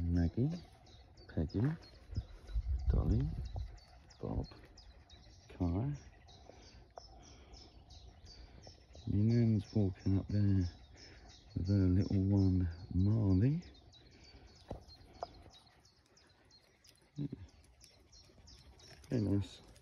Maggie, Peggy, Dolly, Bob, Kai. My nan's walking up there with her little one, Marley. Yeah. Very nice.